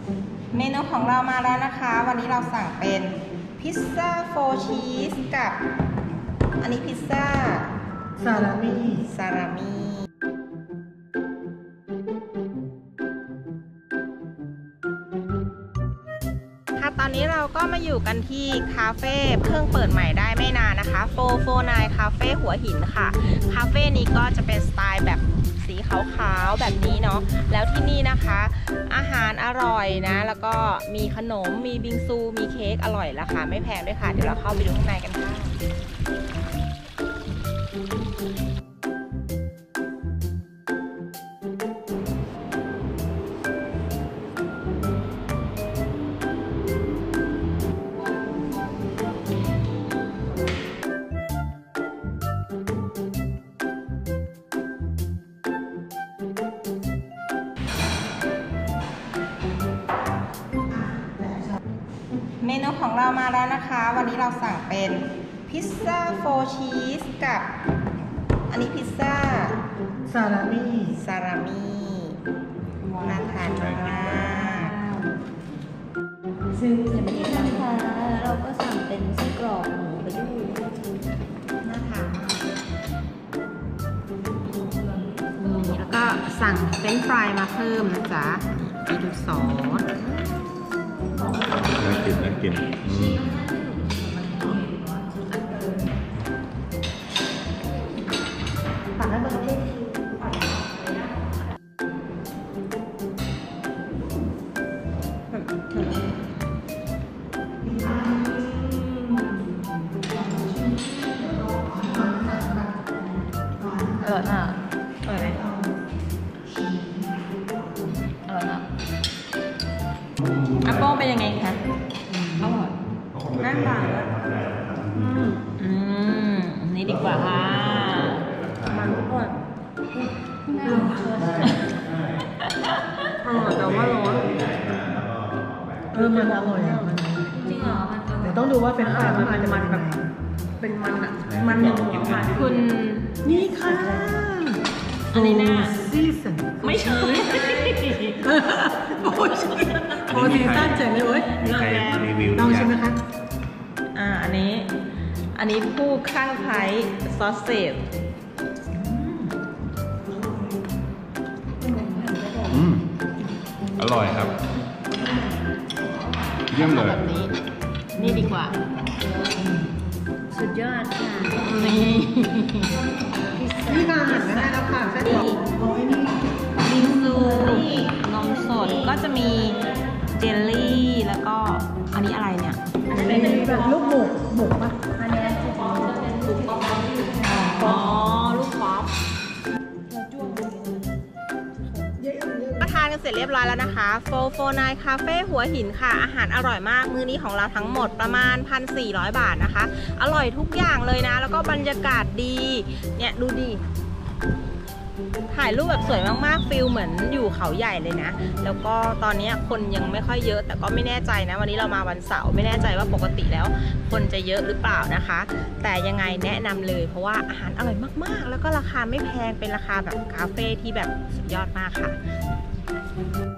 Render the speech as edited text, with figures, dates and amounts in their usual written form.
เมนูของเรามาแล้วนะคะวันนี้เราสั่งเป็นพิซซ่าโฟร์ชีสกับอันนี้พิซซ่าซาลามี่ค่ะตอนนี้เราก็มาอยู่กันที่คาเฟ่เพิ่งเปิดใหม่ได้ไม่นานนะคะ449คาเฟ่หัวหินค่ะคาเฟ่นี้ก็จะเป็นสไตล์แบบสีขาวๆแบบนี้เนาะแล้วที่นี่นะคะอาหารอร่อยนะแล้วก็มีขนมมีบิงซูมีเค้กอร่อยราคาไม่แพงด้วยค่ะเดี๋ยวเราเข้าไปดูข้างในกันค่ะเมนูของเรามาแล้วนะคะวันนี้เราสั่งเป็นพิซซ่าโฟร์ชีสกับอันนี้พิซซ่าซาลามี่น่าทานมากซึ่งอย่างนี้นะคะเราก็สั่งเป็นไส้กรอกหมูไปด้วยน่าทานแล้วก็สั่งเฟรนช์ฟรายมาเพิ่มนะจ๊ะไปดูซอสน่ากินฝั่งนั้นเป็นประเทศอร่อยมากอร่อยไหมอร่อยมากอัปโป้เป็นยังไงคะอร่อยน่าทานเลยนี่ดีกว่าค่ะมันก็อร่อยแต่ว่าร้อนมันอร่อยอ่ะมันจริงเหรอเดี๋ยวต้องดูว่าเป็นฝ่ายมันแบบเป็นมันอ่ะมันหนึ่งคุณนี่ค่ะอันนี้น่าซีซันไม่ใช่โอ้ซีซันเจ๋งเลยเว้ยลองชิมไหมคะอันนี้ผู้คลั่งไคล้ซอสเซจอร่อยครับเยี่ยมเลยแบบนี้นี่ดีกว่าสุดยอดค่ะนี่มาหันได้แล้วค่ะแค่บอกบิงซูนมสดก็จะมีเจลลี่แล้วก็อันนี้อะไรเนี่ยเป็นแบบลูกหมูป่ะอันนี้จะเป็นลูกป๊อปลูกป๊อปก็ทานกันเสร็จเรียบร้อยแล้วนะคะ449คาเฟ่หัวหินค่ะอาหารอร่อยมากมื้อนี้ของเราทั้งหมดประมาณ 1,400 บาทนะคะอร่อยทุกอย่างเลยนะแล้วก็บรรยากาศดีเนี่ยดูดิถ่ายรูปแบบสวยมากๆฟิลเหมือนอยู่เขาใหญ่เลยนะแล้วก็ตอนนี้คนยังไม่ค่อยเยอะแต่ก็ไม่แน่ใจนะวันนี้เรามาวันเสาร์ไม่แน่ใจว่าปกติแล้วคนจะเยอะหรือเปล่านะคะแต่ยังไงแนะนำเลยเพราะว่าอาหารอร่อยมากๆแล้วก็ราคาไม่แพงเป็นราคาแบบคาเฟ่ที่แบบสุดยอดมากค่ะ